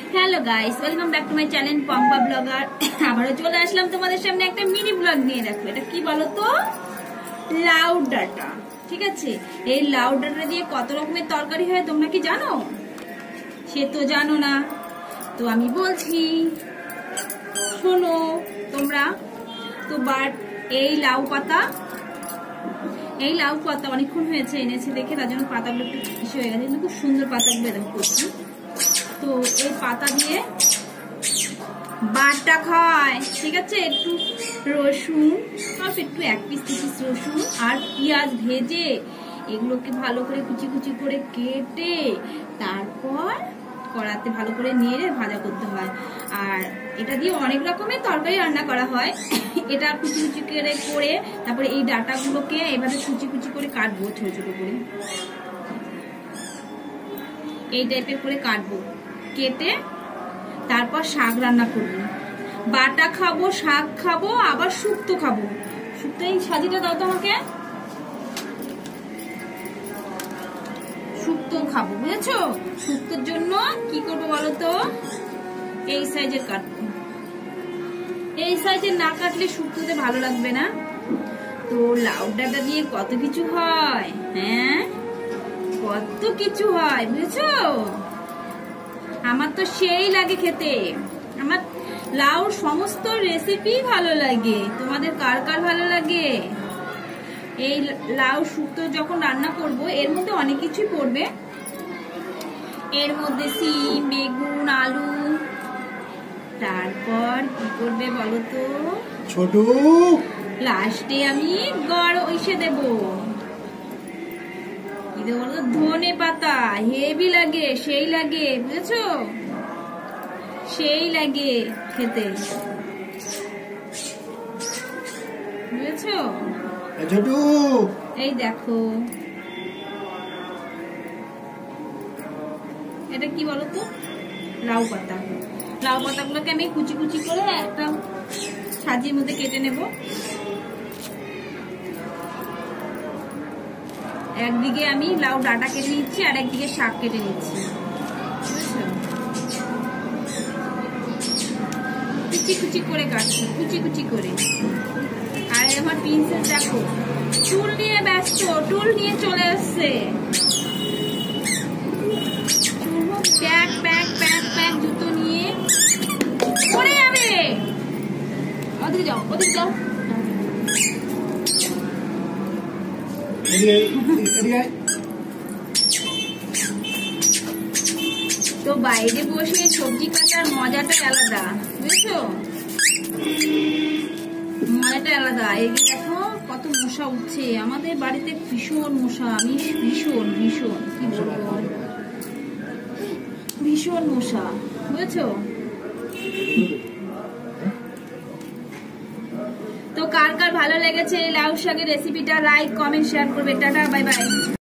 Hello guys, welcome back to my channel Pompa blogger. আবারও চলে আসলাম তোমাদের সামনে একটা মিনি ব্লগ নিয়ে। দেখো এটা কি বলো তো, লাউ ডাঁটা। ঠিক আছে, এই লাউ ডাঁটা দিয়ে কত রকমের তরকারি হয় তোমরা কি জানো? সে তো জানো না, তো আমি বলছি শোনো তোমরা। তো বাট এই লাউ পাতা অনেকক্ষণ হয়েছে এনেছে দেখে, তার জন্য পাতাগুলো একটু বেশি হয়ে গেছে, কিন্তু খুব সুন্দর পাতাগুলো দেখো করছি। তো এই পাতা দিয়ে বাটা খায়। ঠিক আছে, একটু রসুন, একটু এক পিস রসুন আর পেঁয়াজ ভেজে এগুলোকে ভালো করে কুচি কুচি করে কেটে তারপর কড়াতে ভালো করে নেড়ে ভাজা করতে হয়। আর এটা দিয়ে অনেক রকমের তরকারি রান্না করা হয়। এটা কুচি কুচি করে তারপরে এই ডাঁটাগুলোকে এভাবে কুচি কুচি করে কাটবো, ছোট ছোট করে এই টাইপের করে কাটবো, কেটে তারপর শাক রান্না করবো। বাটা খাবো, শাক খাবো, আবার শুক্তো খাবো। শুক্তো এই সাজিটা দাও তো আমাকে, শুক্তো খাবো, বুঝেছো? শুক্তোর জন্য কি করবো বলো তো, এই সাইজের কাটবো। এই সাইজের না কাটলে শুক্তোতে ভালো লাগবে না। তো লাউ ডাঁটা দিয়ে কত কিছু হয়, হ্যাঁ কত কিছু হয়, বুঝেছো? আমার তো সেই লাগে খেতে। আমার লাউর সমস্ত রেসিপি ভালো লাগে। তোমাদের কার কার ভালো লাগে? এই লাউ শুক্তো যখন রান্না করব, এর মধ্যে অনেক কিছুই পড়বে। এর মধ্যে সিম, বেগুন, আলু, তারপর কি করবে বলো তো, ছোট লাস্টে আমি ইসে দেবো, কি দেবো বলো, ধনে পাতা। হেভি লাগে, সেই লাগে, বুঝেছো? সেই লাগে খেতে, বুঝেছো? ছোট এই দেখো এটা কি বলতো, লাউ পাতা। লাউ পাতাগুলোকে আমি কুচি কুচি করে একটা সাজির মধ্যে কেটে নেব। একদিকে আমি লাউ ডাঁটা কেটে নিচ্ছি আর একদিকে শাক কেটে নিচ্ছি, কুচি কুচি করে কাটছি, কুচি কুচি করে। আর আমার প্রিন্সেস দেখো টুল নিয়ে ব্যস্ত, টুল নিয়ে চলে আসছে। প্যাক প্যাক প্যাক প্যাক জুতো নিয়ে পড়ে যাবে। ওদিকে যাও, ওদিকে যাও। তো বাইরে বসে সবজি কাটার মজাটাই আলাদা, বুঝেছো? মজাটা আলাদা। এই দেখো কত মশা উঠছে আমাদের বাড়িতে, ভীষণ মশা। আমি ভীষণ ভীষণ কি বলবো, ভীষণ মশা, বুঝেছো? তো কার কার ভালো লেগেছে এই লাউ শাকের রেসিপিটা, লাইক কমেন্ট শেয়ার করবে। Tata, bye by.